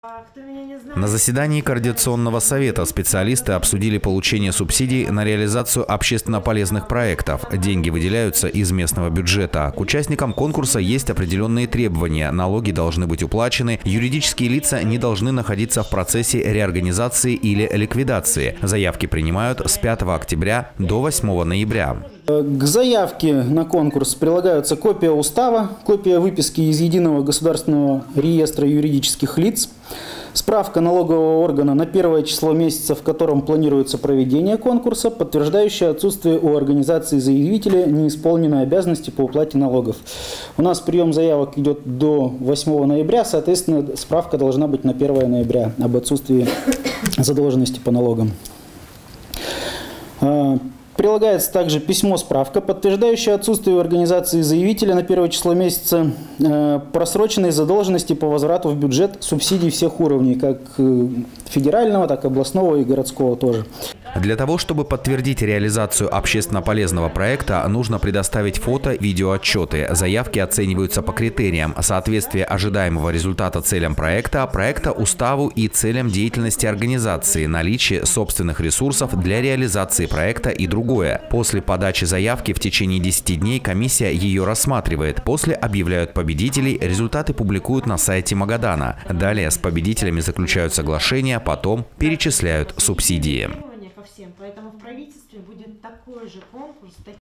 На заседании Координационного совета специалисты обсудили получение субсидий на реализацию общественно полезных проектов. Деньги выделяются из местного бюджета. К участникам конкурса есть определенные требования. Налоги должны быть уплачены, юридические лица не должны находиться в процессе реорганизации или ликвидации. Заявки принимают с 5 октября до 8 ноября. К заявке на конкурс прилагаются копия устава, копия выписки из Единого государственного реестра юридических лиц, справка налогового органа на первое число месяца, в котором планируется проведение конкурса, подтверждающая отсутствие у организации заявителя неисполненной обязанности по уплате налогов. У нас прием заявок идет до 8 ноября, соответственно, справка должна быть на 1 ноября об отсутствии задолженности по налогам. Прилагается также письмо-справка, подтверждающее отсутствие у организации заявителя на первое число месяца просроченной задолженности по возврату в бюджет субсидий всех уровней, как федерального, так и областного и городского тоже. Для того, чтобы подтвердить реализацию общественно полезного проекта, нужно предоставить фото, видеоотчеты. Заявки оцениваются по критериям: соответствие ожидаемого результата целям проекта, уставу и целям деятельности организации, наличие собственных ресурсов для реализации проекта и другое. После подачи заявки в течение 10 дней комиссия ее рассматривает. После объявляют победителей, результаты публикуют на сайте Магадана. Далее с победителями заключают соглашения, потом перечисляют субсидии. Поэтому в правительстве будет такой же конкурс.